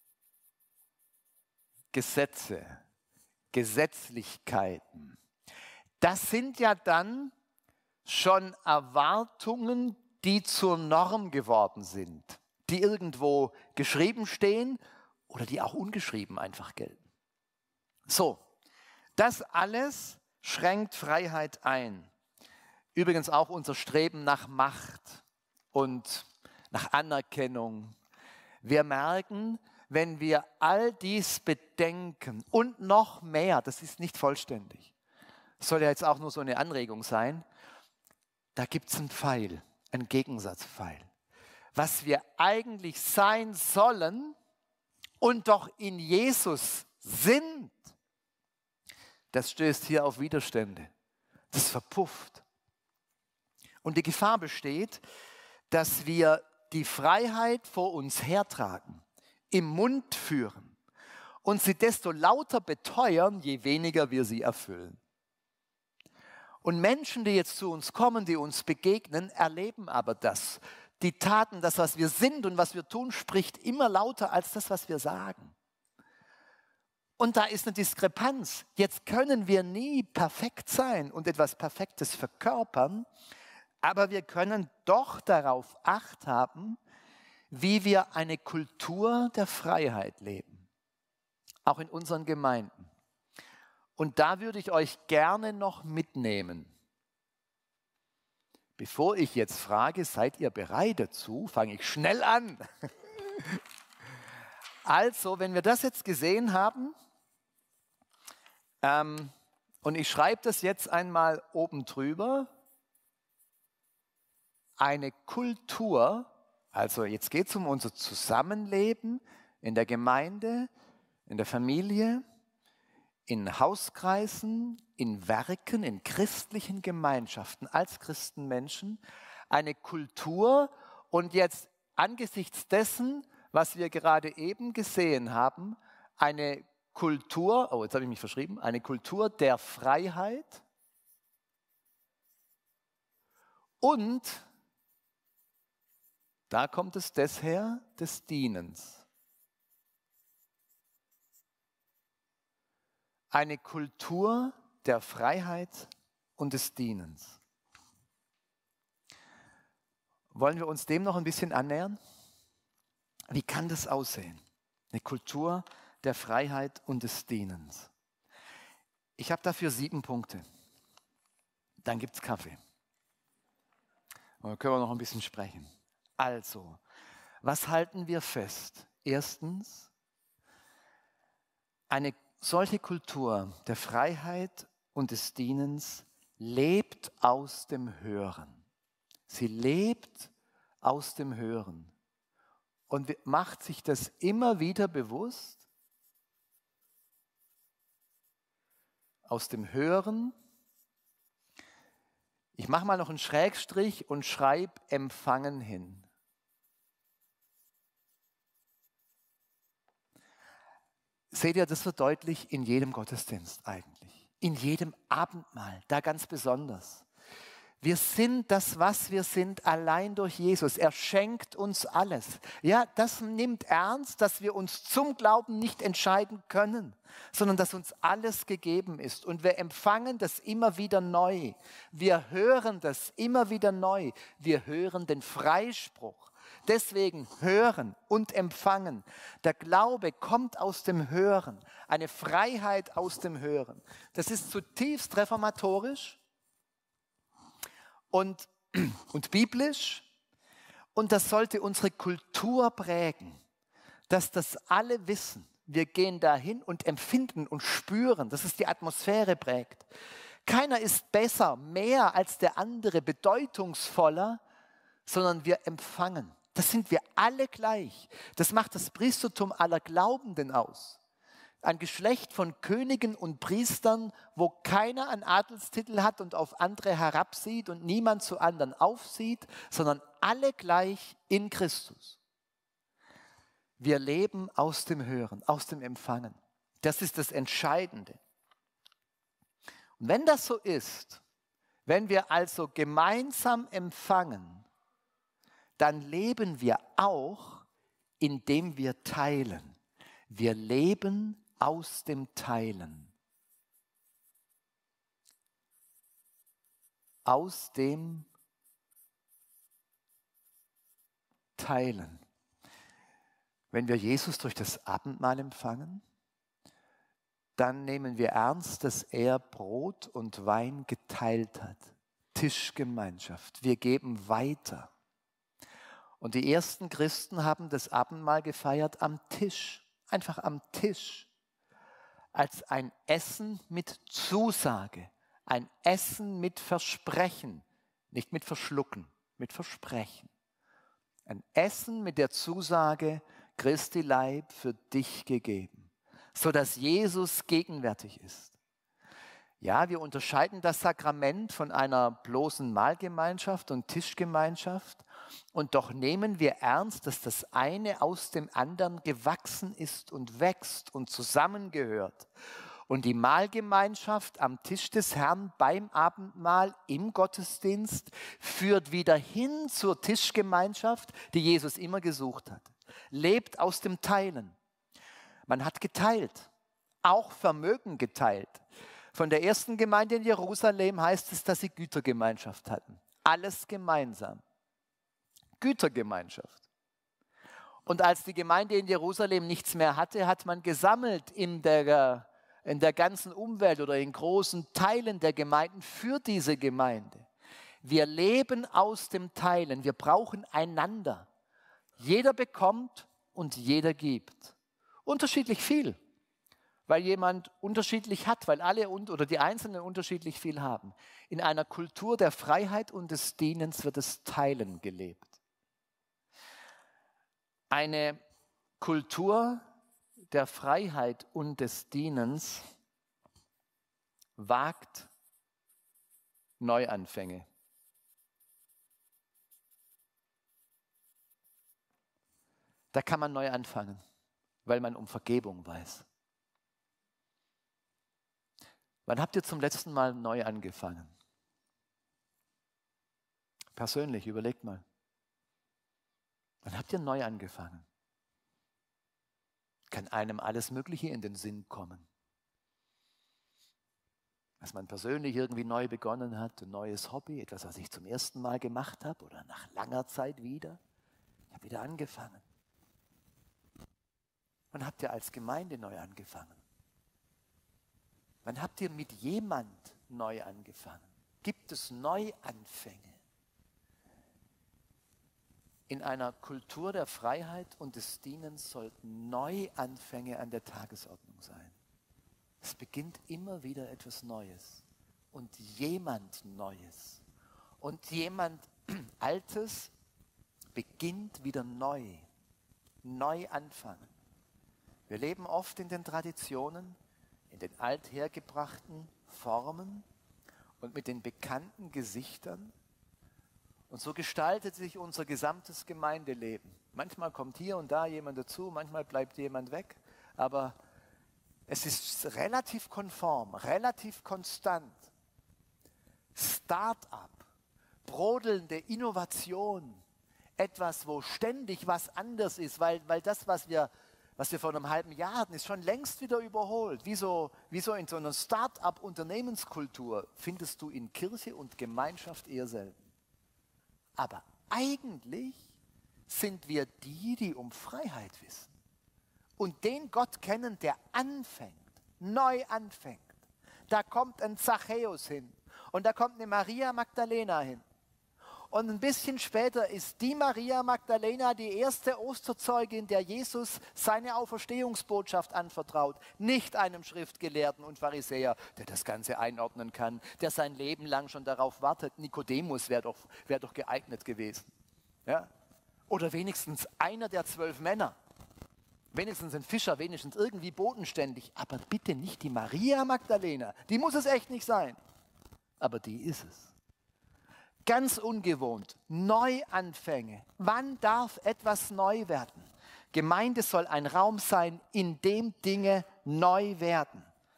Gesetze, Gesetzlichkeiten. Das sind ja dann schon Erwartungen, die zur Norm geworden sind, die irgendwo geschrieben stehen oder die auch ungeschrieben einfach gelten. So, das alles schränkt Freiheit ein. Übrigens auch unser Streben nach Macht und nach Anerkennung. Wir merken, wenn wir all dies bedenken und noch mehr, das ist nicht vollständig, das soll ja jetzt auch nur so eine Anregung sein, da gibt es einen Pfeil, einen Gegensatzpfeil. Was wir eigentlich sein sollen und doch in Jesus sind, das stößt hier auf Widerstände. Das verpufft. Und die Gefahr besteht, dass wir die Freiheit vor uns hertragen, im Mund führen und sie desto lauter beteuern, je weniger wir sie erfüllen. Und Menschen, die jetzt zu uns kommen, die uns begegnen, erleben aber das. Die Taten, das, was wir sind und was wir tun, spricht immer lauter als das, was wir sagen. Und da ist eine Diskrepanz. Jetzt können wir nie perfekt sein und etwas Perfektes verkörpern, aber wir können doch darauf Acht haben, wie wir eine Kultur der Freiheit leben, auch in unseren Gemeinden. Und da würde ich euch gerne noch mitnehmen. Bevor ich jetzt frage, seid ihr bereit dazu, fange ich schnell an. Also, wenn wir das jetzt gesehen haben, ähm, und ich schreibe das jetzt einmal oben drüber, eine Kultur, also jetzt geht es um unser Zusammenleben in der Gemeinde, in der Familie, in Hauskreisen, in Werken, in christlichen Gemeinschaften, als Christenmenschen, eine Kultur und jetzt angesichts dessen, was wir gerade eben gesehen haben, eine Kultur, oh jetzt habe ich mich verschrieben, eine Kultur der Freiheit und, da kommt es das her, des Dienens. Eine Kultur der Freiheit und des Dienens. Wollen wir uns dem noch ein bisschen annähern? Wie kann das aussehen? Eine Kultur der Freiheit und des Dienens. Ich habe dafür sieben Punkte. Dann gibt es Kaffee. Und dann können wir noch ein bisschen sprechen. Also, was halten wir fest? Erstens, eine solche Kultur der Freiheit und des Dienens lebt aus dem Hören. Sie lebt aus dem Hören und macht sich das immer wieder bewusst. Aus dem Hören. Ich mache mal noch einen Schrägstrich und schreibe empfangen hin. Seht ihr, das wird deutlich in jedem Gottesdienst eigentlich. In jedem Abendmahl, da ganz besonders. Wir sind das, was wir sind, allein durch Jesus. Er schenkt uns alles. Ja, das nimmt ernst, dass wir uns zum Glauben nicht entscheiden können, sondern dass uns alles gegeben ist. Und wir empfangen das immer wieder neu. Wir hören das immer wieder neu. Wir hören den Freispruch. Deswegen hören und empfangen. Der Glaube kommt aus dem Hören, eine Freiheit aus dem Hören. Das ist zutiefst reformatorisch und, und biblisch und das sollte unsere Kultur prägen, dass das alle wissen. Wir gehen dahin und empfinden und spüren, dass es die Atmosphäre prägt. Keiner ist besser, mehr als der andere, bedeutungsvoller, sondern wir empfangen. Das sind wir alle gleich. Das macht das Priestertum aller Glaubenden aus. Ein Geschlecht von Königen und Priestern, wo keiner einen Adelstitel hat und auf andere herabsieht und niemand zu anderen aufsieht, sondern alle gleich in Christus. Wir leben aus dem Hören, aus dem Empfangen. Das ist das Entscheidende. Und wenn das so ist, wenn wir also gemeinsam empfangen, dann leben wir auch, indem wir teilen. Wir leben aus dem Teilen. Aus dem Teilen. Wenn wir Jesus durch das Abendmahl empfangen, dann nehmen wir ernst, dass er Brot und Wein geteilt hat. Tischgemeinschaft. Wir geben weiter. Und die ersten Christen haben das Abendmahl gefeiert am Tisch, einfach am Tisch, als ein Essen mit Zusage, ein Essen mit Versprechen, nicht mit Verschlucken, mit Versprechen. Ein Essen mit der Zusage, Christi Leib für dich gegeben, sodass Jesus gegenwärtig ist. Ja, wir unterscheiden das Sakrament von einer bloßen Mahlgemeinschaft und Tischgemeinschaft. Und doch nehmen wir ernst, dass das eine aus dem anderen gewachsen ist und wächst und zusammengehört. Und die Mahlgemeinschaft am Tisch des Herrn beim Abendmahl im Gottesdienst führt wieder hin zur Tischgemeinschaft, die Jesus immer gesucht hat. Lebt aus dem Teilen. Man hat geteilt, auch Vermögen geteilt. Von der ersten Gemeinde in Jerusalem heißt es, dass sie Gütergemeinschaft hatten. Alles gemeinsam. Gütergemeinschaft. Und als die Gemeinde in Jerusalem nichts mehr hatte, hat man gesammelt in der, in der ganzen Umwelt oder in großen Teilen der Gemeinden für diese Gemeinde. Wir leben aus dem Teilen. Wir brauchen einander. Jeder bekommt und jeder gibt. Unterschiedlich viel. Weil jemand unterschiedlich hat, weil alle oder die Einzelnen unterschiedlich viel haben. In einer Kultur der Freiheit und des Dienens wird das Teilen gelebt. Eine Kultur der Freiheit und des Dienens wagt Neuanfänge. Da kann man neu anfangen, weil man um Vergebung weiß. Wann habt ihr zum letzten Mal neu angefangen? Persönlich, überlegt mal. Wann habt ihr neu angefangen? Kann einem alles Mögliche in den Sinn kommen. Dass man persönlich irgendwie neu begonnen hat, ein neues Hobby, etwas, was ich zum ersten Mal gemacht habe oder nach langer Zeit wieder. Ich habe wieder angefangen. Wann habt ihr als Gemeinde neu angefangen? Wann habt ihr mit jemand neu angefangen? Gibt es Neuanfänge? In einer Kultur der Freiheit und des Dienens sollten Neuanfänge an der Tagesordnung sein. Es beginnt immer wieder etwas Neues und jemand Neues. Und jemand Altes beginnt wieder neu. Neu anfangen. Wir leben oft in den Traditionen, in den althergebrachten Formen und mit den bekannten Gesichtern. Und so gestaltet sich unser gesamtes Gemeindeleben. Manchmal kommt hier und da jemand dazu, manchmal bleibt jemand weg, aber es ist relativ konform, relativ konstant. Start-up, brodelnde Innovation, etwas, wo ständig was anders ist, weil, weil das, was wir Was wir vor einem halben Jahr hatten, ist schon längst wieder überholt. Wie so, wie so in so einer Start-up-Unternehmenskultur findest du in Kirche und Gemeinschaft eher selten. Aber eigentlich sind wir die, die um Freiheit wissen. Und den Gott kennen, der anfängt, neu anfängt. Da kommt ein Zachäus hin und da kommt eine Maria Magdalena hin. Und ein bisschen später ist die Maria Magdalena die erste Osterzeugin, der Jesus seine Auferstehungsbotschaft anvertraut. Nicht einem Schriftgelehrten und Pharisäer, der das Ganze einordnen kann, der sein Leben lang schon darauf wartet. Nikodemus wäre doch, wär doch geeignet gewesen. Ja? Oder wenigstens einer der zwölf Männer. Wenigstens ein Fischer, wenigstens irgendwie bodenständig. Aber bitte nicht die Maria Magdalena. Die muss es echt nicht sein. Aber die ist es. Ganz ungewohnt, Neuanfänge. Wann darf etwas neu werden? Gemeinde soll ein Raum sein, in dem Dinge neu werden.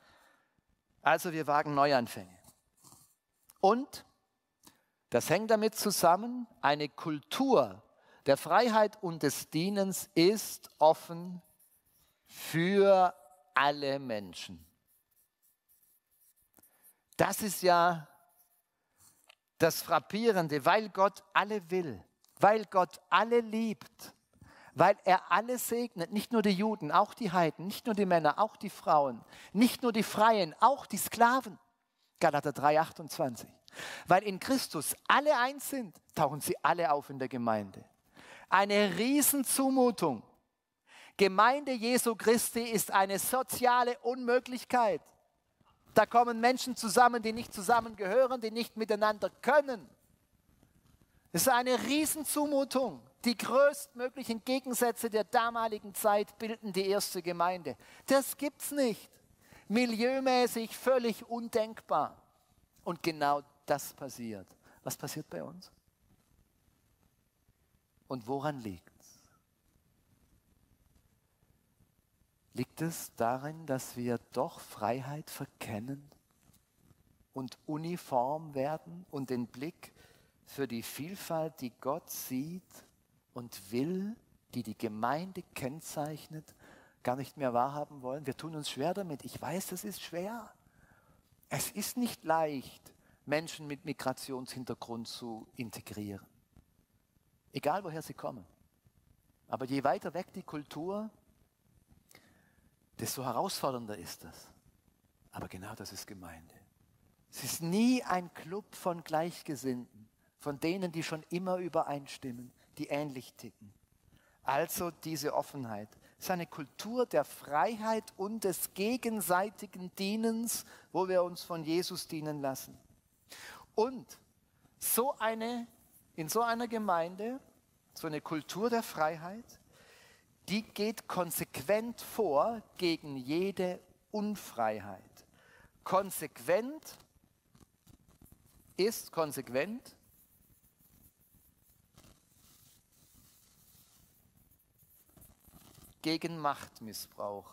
Also wir wagen Neuanfänge. Und, das hängt damit zusammen, eine Kultur der Freiheit und des Dienens ist offen für alle Menschen. Das ist ja das Frappierende, weil Gott alle will, weil Gott alle liebt, weil er alle segnet, nicht nur die Juden, auch die Heiden, nicht nur die Männer, auch die Frauen, nicht nur die Freien, auch die Sklaven. Galater drei, achtundzwanzig. Weil in Christus alle eins sind, tauchen sie alle auf in der Gemeinde. Eine Riesenzumutung. Gemeinde Jesu Christi ist eine soziale Unmöglichkeit. Da kommen Menschen zusammen, die nicht zusammengehören, die nicht miteinander können. Es ist eine Riesenzumutung. Die größtmöglichen Gegensätze der damaligen Zeit bilden die erste Gemeinde. Das gibt's nicht. milieumäßig völlig undenkbar. Und genau das passiert. Was passiert bei uns? Und woran liegt es? Liegt es darin, dass wir doch Freiheit verkennen und uniform werden und den Blick für die Vielfalt, die Gott sieht und will, die die Gemeinde kennzeichnet, gar nicht mehr wahrhaben wollen? Wir tun uns schwer damit. Ich weiß, das ist schwer. Es ist nicht leicht, Menschen mit Migrationshintergrund zu integrieren. Egal, woher sie kommen. Aber je weiter weg die Kultur, desto herausfordernder ist das. Aber genau das ist Gemeinde. Es ist nie ein Club von Gleichgesinnten, von denen, die schon immer übereinstimmen, die ähnlich ticken. Also diese Offenheit. Es ist eine Kultur der Freiheit und des gegenseitigen Dienens, wo wir uns von Jesus dienen lassen. Und so eine, in so einer Gemeinde, so eine Kultur der Freiheit, die geht konsequent vor gegen jede Unfreiheit. Konsequent ist konsequent gegen Machtmissbrauch.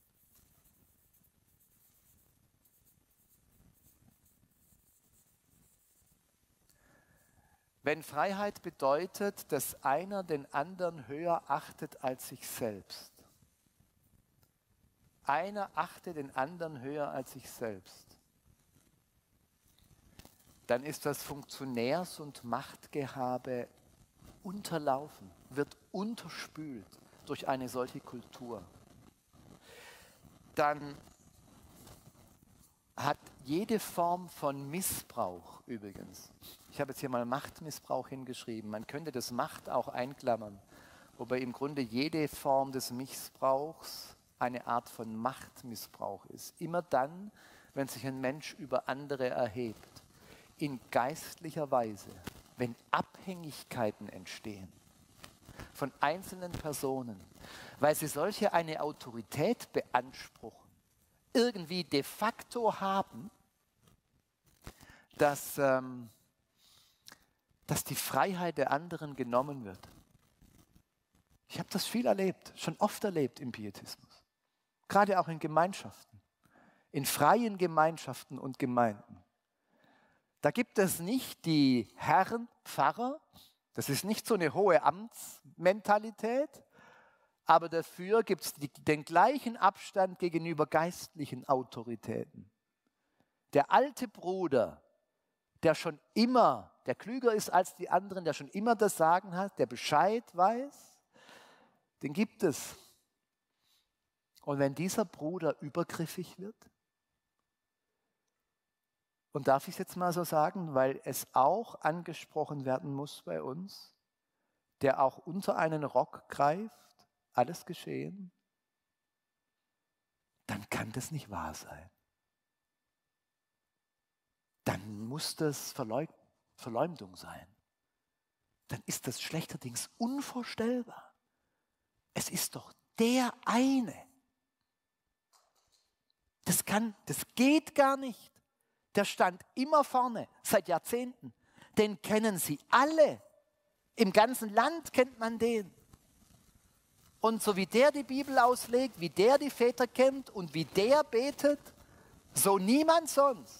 Wenn Freiheit bedeutet, dass einer den anderen höher achtet als sich selbst. Einer achtet den anderen höher als sich selbst. Dann ist das Funktionärs- und Machtgehabe unterlaufen, wird unterspült durch eine solche Kultur. Dann hat jede Form von Missbrauch übrigens, ich habe jetzt hier mal Machtmissbrauch hingeschrieben, man könnte das Macht auch einklammern, wobei im Grunde jede Form des Missbrauchs eine Art von Machtmissbrauch ist. Immer dann, wenn sich ein Mensch über andere erhebt, in geistlicher Weise, wenn Abhängigkeiten entstehen von einzelnen Personen, weil sie solche eine Autorität beanspruchen, irgendwie de facto haben, dass, ähm, dass die Freiheit der anderen genommen wird. Ich habe das viel erlebt, schon oft erlebt im Pietismus. Gerade auch in Gemeinschaften, in freien Gemeinschaften und Gemeinden. Da gibt es nicht die Herren, Pfarrer, das ist nicht so eine hohe Amtsmentalität, aber dafür gibt es den gleichen Abstand gegenüber geistlichen Autoritäten. Der alte Bruder, der schon immer, der klüger ist als die anderen, der schon immer das Sagen hat, der Bescheid weiß, den gibt es. Und wenn dieser Bruder übergriffig wird, und darf ich es jetzt mal so sagen, weil es auch angesprochen werden muss bei uns, der auch unter einen Rock greift, alles geschehen, dann kann das nicht wahr sein. Dann muss das Verleug- Verleumdung sein. Dann ist das schlechterdings unvorstellbar. Es ist doch der eine. Das kann, das geht gar nicht. Der stand immer vorne, seit Jahrzehnten. Den kennen Sie alle. Im ganzen Land kennt man den. Und so wie der die Bibel auslegt, wie der die Väter kennt und wie der betet, so niemand sonst.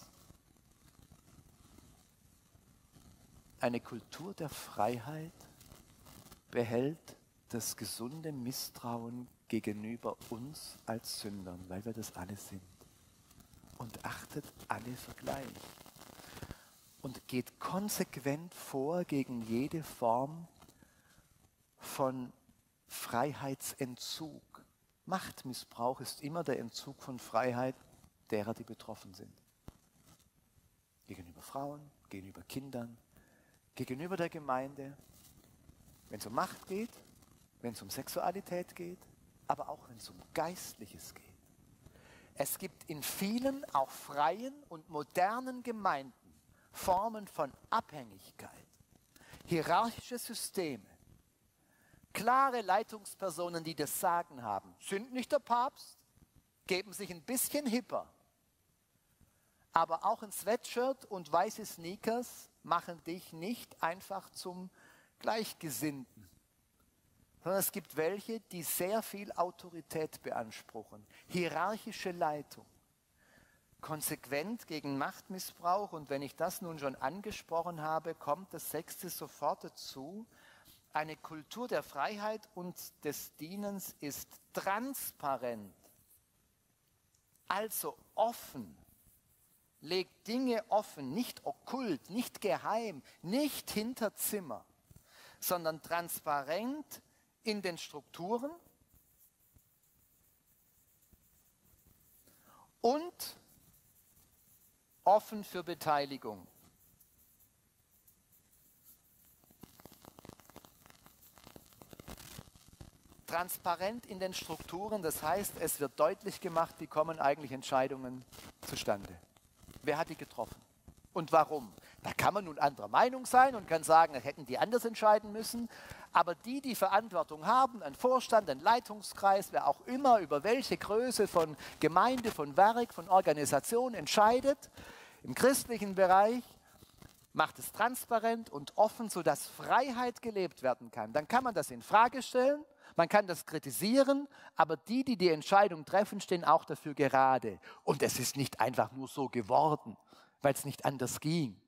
Eine Kultur der Freiheit behält das gesunde Misstrauen gegenüber uns als Sündern, weil wir das alle sind. Und achtet alle Vergleich. Und geht konsequent vor gegen jede Form von Freiheitsentzug. Machtmissbrauch ist immer der Entzug von Freiheit derer, die betroffen sind. Gegenüber Frauen, gegenüber Kindern, gegenüber der Gemeinde. Wenn es um Macht geht, wenn es um Sexualität geht, aber auch wenn es um Geistliches geht. Es gibt in vielen, auch freien und modernen Gemeinden Formen von Abhängigkeit, hierarchische Systeme, klare Leitungspersonen, die das Sagen haben. Sind nicht der Papst, geben sich ein bisschen hipper. Aber auch ein Sweatshirt und weiße Sneakers machen dich nicht einfach zum Gleichgesinnten. Sondern es gibt welche, die sehr viel Autorität beanspruchen. Hierarchische Leitung. Konsequent gegen Machtmissbrauch. Und wenn ich das nun schon angesprochen habe, kommt das Sechste sofort dazu. Eine Kultur der Freiheit und des Dienens ist transparent. Also offen. Legt Dinge offen, nicht okkult, nicht geheim, nicht hinter Zimmer, sondern transparent in den Strukturen und offen für Beteiligung. Transparent in den Strukturen, das heißt, es wird deutlich gemacht, wie kommen eigentlich Entscheidungen zustande. Wer hat die getroffen und warum? Da kann man nun anderer Meinung sein und kann sagen, das hätten die anders entscheiden müssen. Aber die, die Verantwortung haben, ein Vorstand, ein Leitungskreis, wer auch immer, über welche Größe von Gemeinde, von Werk, von Organisation entscheidet, im christlichen Bereich, macht es transparent und offen, sodass Freiheit gelebt werden kann. Dann kann man das in Frage stellen, man kann das kritisieren, aber die, die die Entscheidung treffen, stehen auch dafür gerade. Und es ist nicht einfach nur so geworden, weil es nicht anders ging.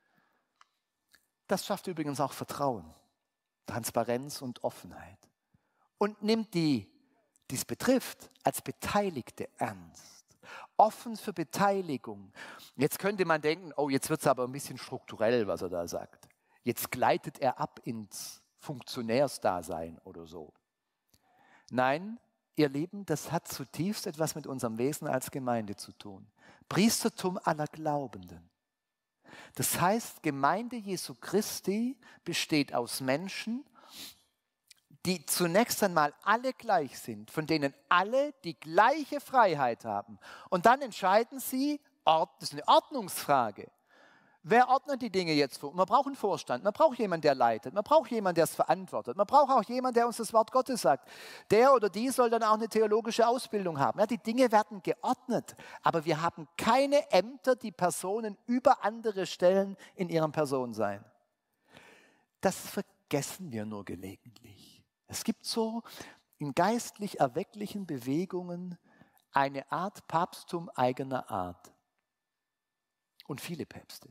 Das schafft übrigens auch Vertrauen, Transparenz und Offenheit. Und nimmt die, die es betrifft, als Beteiligte ernst. Offen für Beteiligung. Jetzt könnte man denken, oh, jetzt wird es aber ein bisschen strukturell, was er da sagt. Jetzt gleitet er ab ins Funktionärsdasein oder so. Nein, ihr Lieben, das hat zutiefst etwas mit unserem Wesen als Gemeinde zu tun. Priestertum aller Glaubenden. Das heißt, Gemeinde Jesu Christi besteht aus Menschen, die zunächst einmal alle gleich sind, von denen alle die gleiche Freiheit haben. Und dann entscheiden sie, das ist eine Ordnungsfrage. Wer ordnet die Dinge jetzt vor? Man braucht einen Vorstand, man braucht jemanden, der leitet, man braucht jemanden, der es verantwortet, man braucht auch jemanden, der uns das Wort Gottes sagt. Der oder die soll dann auch eine theologische Ausbildung haben. Ja, die Dinge werden geordnet, aber wir haben keine Ämter, die Personen über andere stellen in ihrem Personensein. Das vergessen wir nur gelegentlich. Es gibt so in geistlich erwecklichen Bewegungen eine Art Papsttum eigener Art. Und viele Päpste.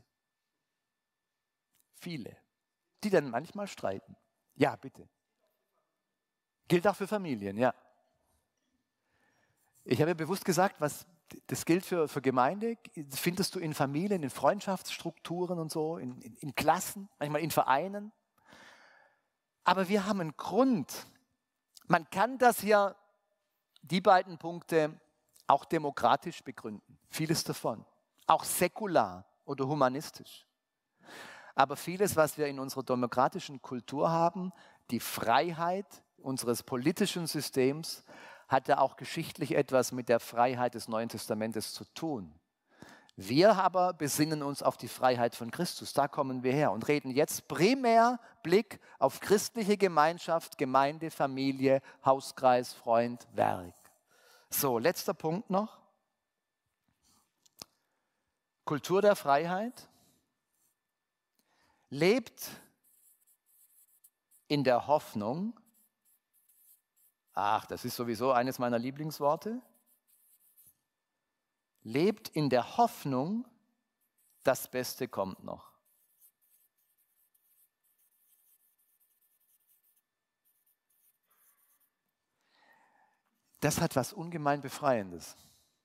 Viele, die dann manchmal streiten. Ja, bitte. Gilt auch für Familien, ja. Ich habe bewusst gesagt, was das gilt für, für Gemeinde, das findest du in Familien, in Freundschaftsstrukturen und so, in, in, in Klassen, manchmal in Vereinen. Aber wir haben einen Grund. Man kann das hier, die beiden Punkte, auch demokratisch begründen. Vieles davon. Auch säkular oder humanistisch. Aber vieles, was wir in unserer demokratischen Kultur haben, die Freiheit unseres politischen Systems, hat ja auch geschichtlich etwas mit der Freiheit des Neuen Testamentes zu tun. Wir aber besinnen uns auf die Freiheit von Christus, da kommen wir her und reden jetzt primär Blick auf christliche Gemeinschaft, Gemeinde, Familie, Hauskreis, Freund, Werk. So, letzter Punkt noch. Kultur der Freiheit lebt in der Hoffnung, ach, das ist sowieso eines meiner Lieblingsworte, lebt in der Hoffnung, das Beste kommt noch. Das hat was ungemein Befreiendes.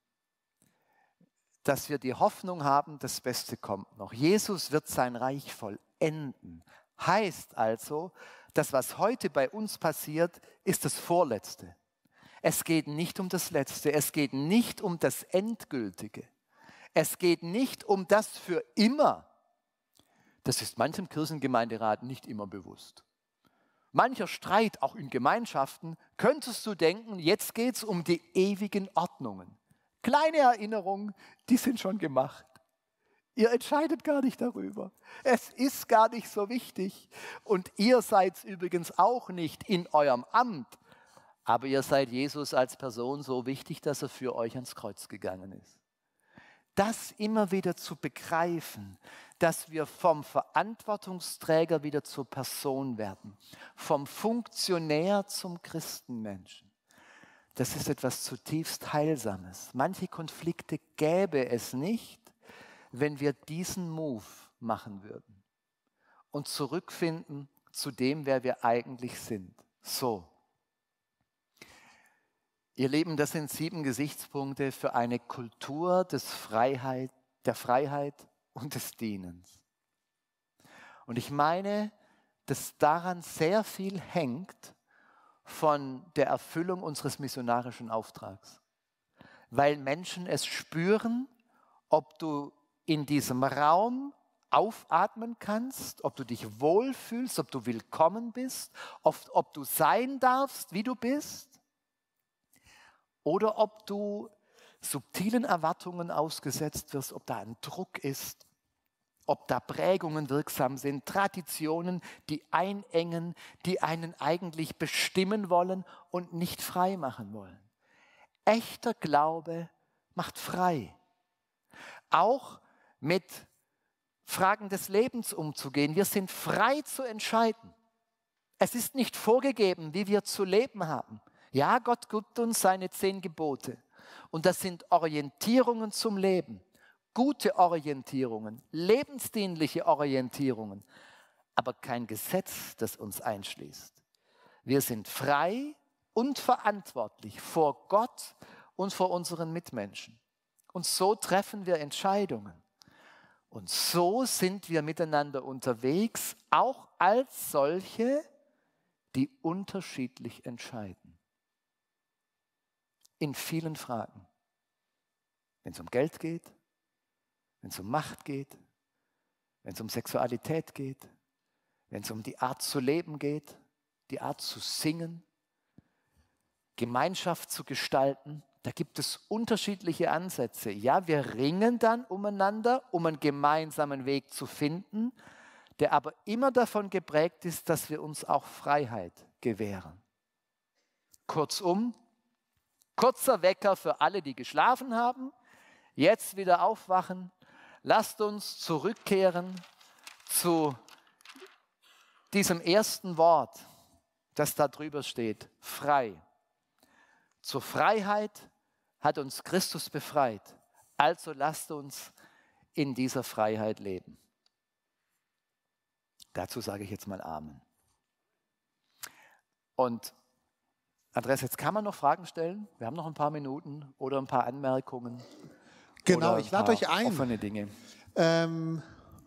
Dass wir die Hoffnung haben, das Beste kommt noch. Jesus wird sein Reich vollenden. Heißt also, das, was heute bei uns passiert, ist das Vorletzte. Es geht nicht um das Letzte, es geht nicht um das Endgültige. Es geht nicht um das für immer. Das ist manchem Kirchengemeinderat nicht immer bewusst. Mancher Streit, auch in Gemeinschaften, könntest du denken, jetzt geht es um die ewigen Ordnungen. Kleine Erinnerungen, die sind schon gemacht. Ihr entscheidet gar nicht darüber. Es ist gar nicht so wichtig. Und ihr seid übrigens auch nicht in eurem Amt Aber ihr seid Jesus als Person so wichtig, dass er für euch ans Kreuz gegangen ist. Das immer wieder zu begreifen, dass wir vom Verantwortungsträger wieder zur Person werden, vom Funktionär zum Christenmenschen. Das ist etwas zutiefst Heilsames. Manche Konflikte gäbe es nicht, wenn wir diesen Move machen würden und zurückfinden zu dem, wer wir eigentlich sind. So. Ihr Lieben, das sind sieben Gesichtspunkte für eine Kultur des Freiheit, der Freiheit und des Dienens. Und ich meine, dass daran sehr viel hängt von der Erfüllung unseres missionarischen Auftrags. Weil Menschen es spüren, ob du in diesem Raum aufatmen kannst, ob du dich wohlfühlst, ob du willkommen bist, ob, ob du sein darfst, wie du bist. Oder ob du subtilen Erwartungen ausgesetzt wirst, ob da ein Druck ist, ob da Prägungen wirksam sind, Traditionen, die einengen, die einen eigentlich bestimmen wollen und nicht frei machen wollen. Echter Glaube macht frei. Auch mit Fragen des Lebens umzugehen. Wir sind frei zu entscheiden. Es ist nicht vorgegeben, wie wir zu leben haben. Ja, Gott gibt uns seine zehn Gebote. Und das sind Orientierungen zum Leben. Gute Orientierungen, lebensdienliche Orientierungen. Aber kein Gesetz, das uns einschließt. Wir sind frei und verantwortlich vor Gott und vor unseren Mitmenschen. Und so treffen wir Entscheidungen. Und so sind wir miteinander unterwegs, auch als solche, die unterschiedlich entscheiden. In vielen Fragen. Wenn es um Geld geht, wenn es um Macht geht, wenn es um Sexualität geht, wenn es um die Art zu leben geht, die Art zu singen, Gemeinschaft zu gestalten, da gibt es unterschiedliche Ansätze. Ja, wir ringen dann umeinander, um einen gemeinsamen Weg zu finden, der aber immer davon geprägt ist, dass wir uns auch Freiheit gewähren. Kurzum, kurzer Wecker für alle, die geschlafen haben. Jetzt wieder aufwachen. Lasst uns zurückkehren zu diesem ersten Wort, das da drüber steht. Frei. Zur Freiheit hat uns Christus befreit. Also lasst uns in dieser Freiheit leben. Dazu sage ich jetzt mal Amen. Und Andreas, jetzt kann man noch Fragen stellen. Wir haben noch ein paar Minuten oder ein paar Anmerkungen. Genau, ich lade euch ein. Offene Dinge. Ähm,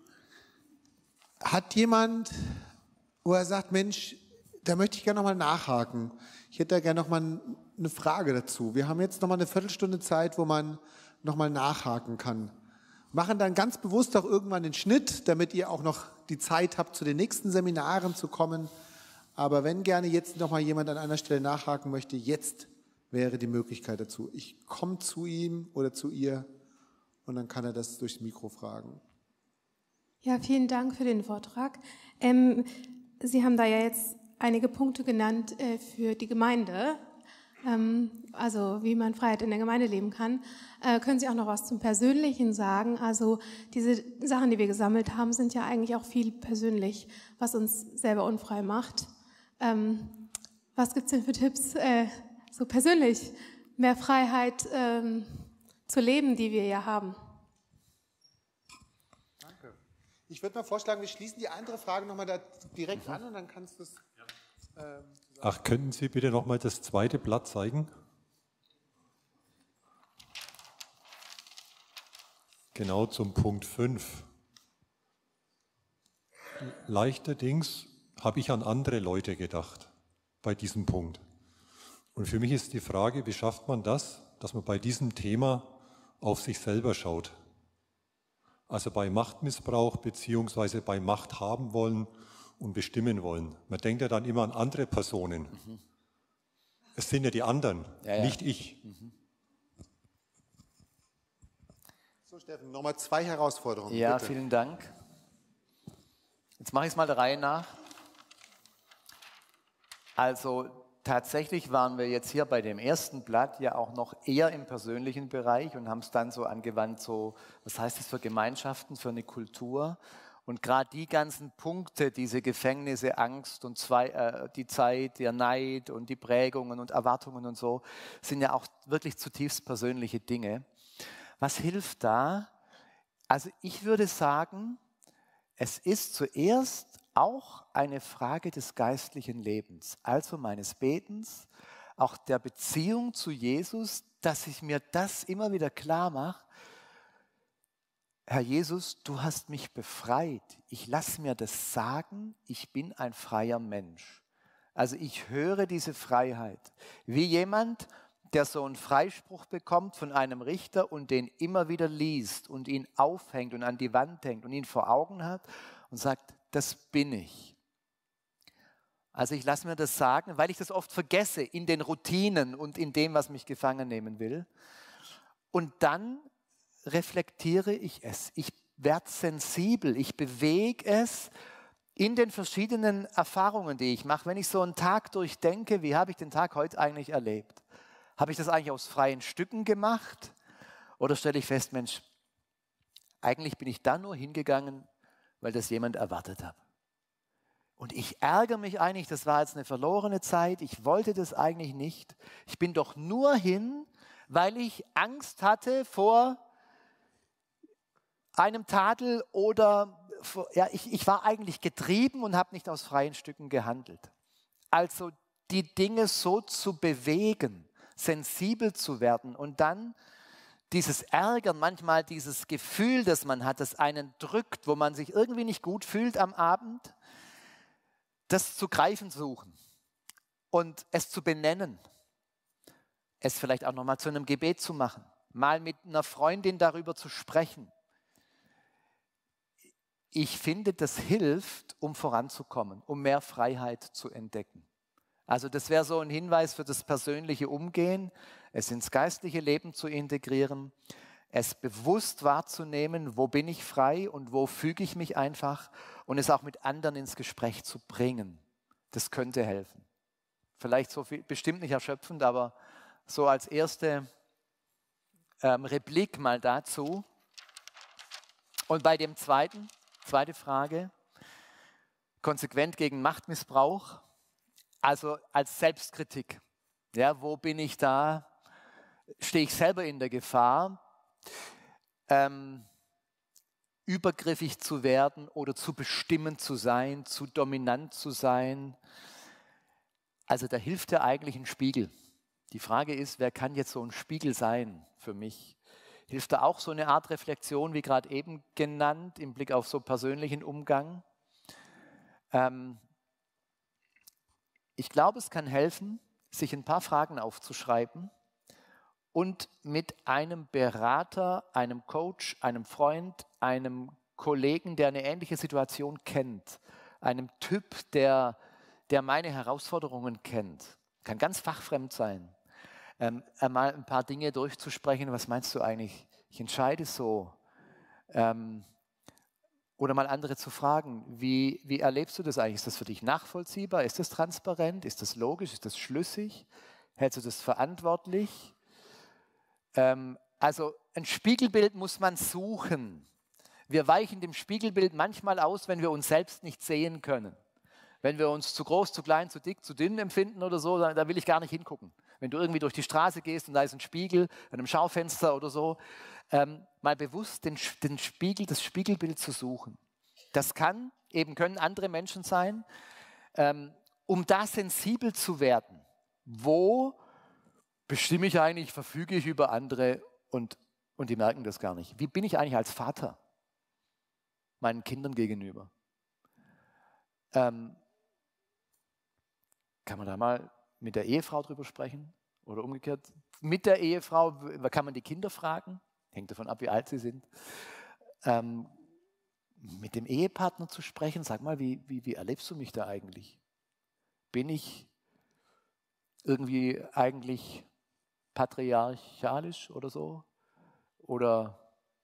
hat jemand, wo er sagt, Mensch, da möchte ich gerne nochmal nachhaken. Ich hätte da gerne nochmal eine Frage dazu. Wir haben jetzt nochmal eine Viertelstunde Zeit, wo man nochmal nachhaken kann. Machen dann ganz bewusst auch irgendwann den Schnitt, damit ihr auch noch die Zeit habt, zu den nächsten Seminaren zu kommen. Aber wenn gerne jetzt nochmal jemand an einer Stelle nachhaken möchte, jetzt wäre die Möglichkeit dazu. Ich komme zu ihm oder zu ihr und dann kann er das durchs Mikro fragen. Ja, vielen Dank für den Vortrag. Ähm, Sie haben da ja jetzt einige Punkte genannt äh, für die Gemeinde, ähm, also wie man Freiheit in der Gemeinde leben kann. Äh, können Sie auch noch was zum Persönlichen sagen? Also diese Sachen, die wir gesammelt haben, sind ja eigentlich auch viel persönlich, was uns selber unfrei macht. Ähm, was gibt es denn für Tipps, äh, so persönlich mehr Freiheit ähm, zu leben, die wir ja haben? Danke. Ich würde mal vorschlagen, wir schließen die andere Frage nochmal da direkt an und dann kannst du es... Ähm, Ach, könnten Sie bitte nochmal das zweite Blatt zeigen? Genau zum Punkt fünf. Leichterdings habe ich an andere Leute gedacht bei diesem Punkt. Und für mich ist die Frage, wie schafft man das, dass man bei diesem Thema auf sich selber schaut? Also bei Machtmissbrauch beziehungsweise bei Macht haben wollen und bestimmen wollen. Man denkt ja dann immer an andere Personen. Mhm. Es sind ja die anderen, ja, ja. Nicht ich. Mhm. So, Steffen, nochmal zwei Herausforderungen. Ja, bitte. Vielen Dank. Jetzt mache ich es mal der Reihe nach. Also tatsächlich waren wir jetzt hier bei dem ersten Blatt ja auch noch eher im persönlichen Bereich und haben es dann so angewandt, so, was heißt das für Gemeinschaften, für eine Kultur? Und gerade die ganzen Punkte, diese Gefängnisse, Angst und zwei, äh, die Zeit, der Neid und die Prägungen und Erwartungen und so, sind ja auch wirklich zutiefst persönliche Dinge. Was hilft da? Also ich würde sagen, es ist zuerst auch eine Frage des geistlichen Lebens, also meines Betens, auch der Beziehung zu Jesus, dass ich mir das immer wieder klar mache. Herr Jesus, du hast mich befreit. Ich lasse mir das sagen, ich bin ein freier Mensch. Also ich höre diese Freiheit. Wie jemand, der so einen Freispruch bekommt von einem Richter und den immer wieder liest und ihn aufhängt und an die Wand hängt und ihn vor Augen hat und sagt, das bin ich. Also ich lasse mir das sagen, weil ich das oft vergesse in den Routinen und in dem, was mich gefangen nehmen will. Und dann reflektiere ich es. Ich werde sensibel, ich bewege es in den verschiedenen Erfahrungen, die ich mache. Wenn ich so einen Tag durchdenke, wie habe ich den Tag heute eigentlich erlebt? Habe ich das eigentlich aus freien Stücken gemacht? Oder stelle ich fest, Mensch, eigentlich bin ich da nur hingegangen, weil das jemand erwartet hat. Und ich ärgere mich eigentlich, das war jetzt eine verlorene Zeit, ich wollte das eigentlich nicht. Ich bin doch nur hin, weil ich Angst hatte vor einem Tadel oder, vor, ja, ich, ich war eigentlich getrieben und habe nicht aus freien Stücken gehandelt. Also die Dinge so zu bewegen, sensibel zu werden und dann dieses Ärgern, manchmal dieses Gefühl, das man hat, das einen drückt, wo man sich irgendwie nicht gut fühlt am Abend, das zu greifen suchen und es zu benennen, es vielleicht auch nochmal zu einem Gebet zu machen, mal mit einer Freundin darüber zu sprechen. Ich finde, das hilft, um voranzukommen, um mehr Freiheit zu entdecken. Also das wäre so ein Hinweis für das persönliche Umgehen, es ins geistliche Leben zu integrieren, es bewusst wahrzunehmen, wo bin ich frei und wo füge ich mich einfach und es auch mit anderen ins Gespräch zu bringen. Das könnte helfen. Vielleicht so viel, bestimmt nicht erschöpfend, aber so als erste ähm, Replik mal dazu. Und bei dem zweiten, zweite Frage, konsequent gegen Machtmissbrauch, also als Selbstkritik. Ja, wo bin ich da? Stehe ich selber in der Gefahr, ähm, übergriffig zu werden oder zu bestimmend zu sein, zu dominant zu sein? Also da hilft ja eigentlich ein Spiegel. Die Frage ist, wer kann jetzt so ein Spiegel sein für mich? Hilft da auch so eine Art Reflexion, wie gerade eben genannt, im Blick auf so persönlichen Umgang? Ähm, ich glaube, es kann helfen, sich ein paar Fragen aufzuschreiben und mit einem Berater, einem Coach, einem Freund, einem Kollegen, der eine ähnliche Situation kennt, einem Typ, der, der meine Herausforderungen kennt, kann ganz fachfremd sein, ähm, einmal ein paar Dinge durchzusprechen. Was meinst du eigentlich? Ich entscheide so. Ähm, oder mal andere zu fragen, wie, wie erlebst du das eigentlich? Ist das für dich nachvollziehbar? Ist das transparent? Ist das logisch? Ist das schlüssig? Hältst du das verantwortlich? Ähm, also ein Spiegelbild muss man suchen. Wir weichen dem Spiegelbild manchmal aus, wenn wir uns selbst nicht sehen können. Wenn wir uns zu groß, zu klein, zu dick, zu dünn empfinden oder so, da, da will ich gar nicht hingucken. Wenn du irgendwie durch die Straße gehst und da ist ein Spiegel, an einem Schaufenster oder so, ähm, mal bewusst den, den Spiegel, das Spiegelbild zu suchen. Das kann, eben können andere Menschen sein, ähm, um da sensibel zu werden. Wo bestimme ich eigentlich, verfüge ich über andere und, und die merken das gar nicht. Wie bin ich eigentlich als Vater meinen Kindern gegenüber? Ähm, kann man da mal mit der Ehefrau drüber sprechen? Oder umgekehrt, mit der Ehefrau kann man die Kinder fragen? Hängt davon ab, wie alt sie sind. Ähm, mit dem Ehepartner zu sprechen, sag mal, wie, wie, wie erlebst du mich da eigentlich? Bin ich irgendwie eigentlich patriarchalisch oder so? Oder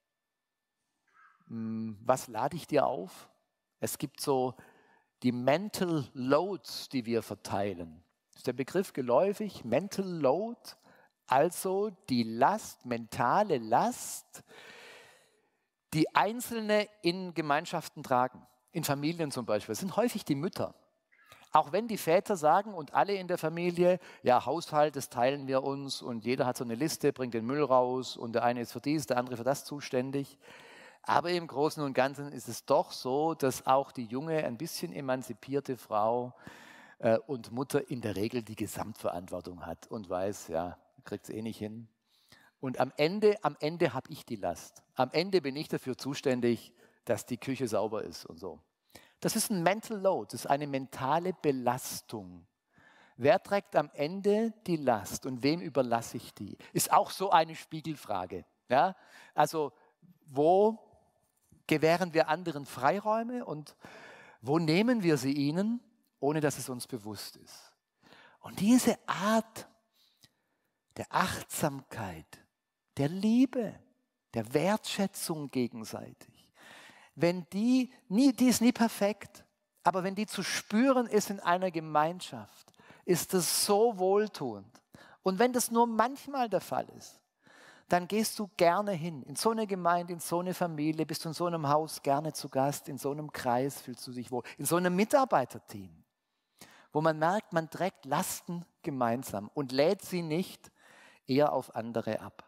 mh, was lade ich dir auf? Es gibt so die Mental Loads, die wir verteilen. Ist der Begriff geläufig? Mental Load, also die Last, mentale Last, die Einzelne in Gemeinschaften tragen, in Familien zum Beispiel. Das sind häufig die Mütter. Auch wenn die Väter sagen und alle in der Familie, ja, Haushalt, das teilen wir uns und jeder hat so eine Liste, bringt den Müll raus und der eine ist für dies, der andere für das zuständig. Aber im Großen und Ganzen ist es doch so, dass auch die junge, ein bisschen emanzipierte Frau äh, und Mutter in der Regel die Gesamtverantwortung hat und weiß, ja, kriegt es eh nicht hin. Und am Ende, am Ende habe ich die Last. Am Ende bin ich dafür zuständig, dass die Küche sauber ist und so. Das ist ein Mental Load, das ist eine mentale Belastung. Wer trägt am Ende die Last und wem überlasse ich die? Ist auch so eine Spiegelfrage. Ja? Also wo gewähren wir anderen Freiräume und wo nehmen wir sie ihnen, ohne dass es uns bewusst ist? Und diese Art der Achtsamkeit, der Liebe, der Wertschätzung gegenseitig, wenn die, nie, die ist nie perfekt, aber wenn die zu spüren ist in einer Gemeinschaft, ist das so wohltuend. Und wenn das nur manchmal der Fall ist, dann gehst du gerne hin, in so eine Gemeinde, in so eine Familie, bist du in so einem Haus gerne zu Gast, in so einem Kreis fühlst du dich wohl, in so einem Mitarbeiterteam, wo man merkt, man trägt Lasten gemeinsam und lädt sie nicht eher auf andere ab.